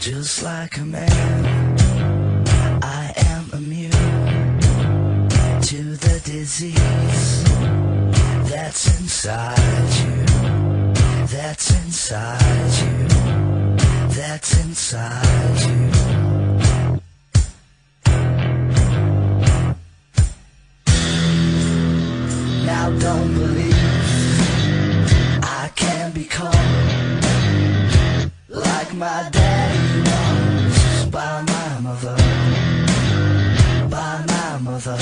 Just like a man, I am immune to the disease that's inside you, that's inside you, that's inside you. Now don't believe I can become like my daddy was, by my mother, by my mother,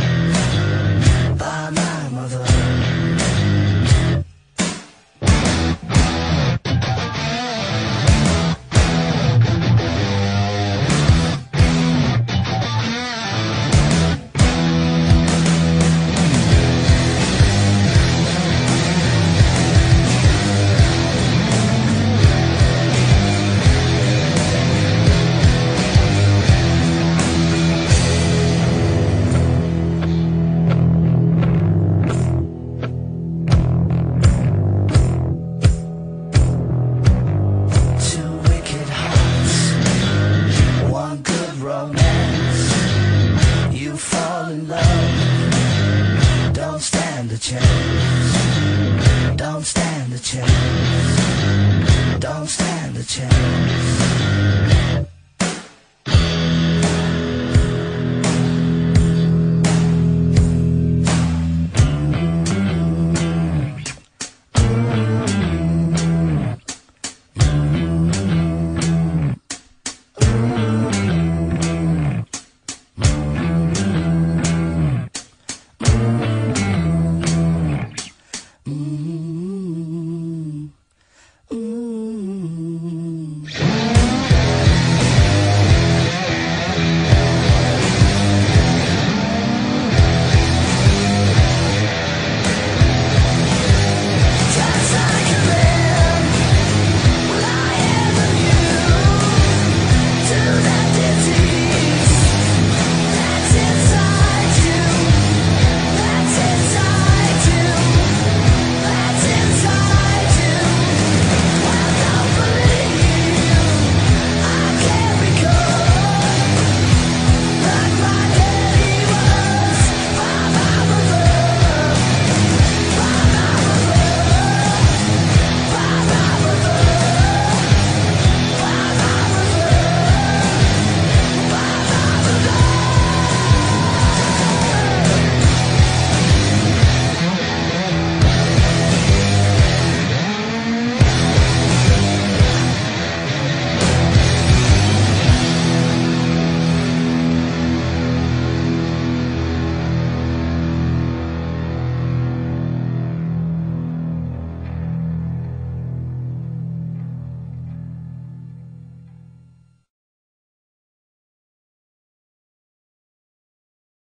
by my mother. You fall in love, don't stand a chance, don't stand a chance, don't stand a chance.